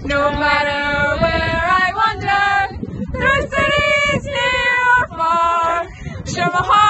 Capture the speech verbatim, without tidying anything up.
No matter where I wander, through cities near or far, show my heart.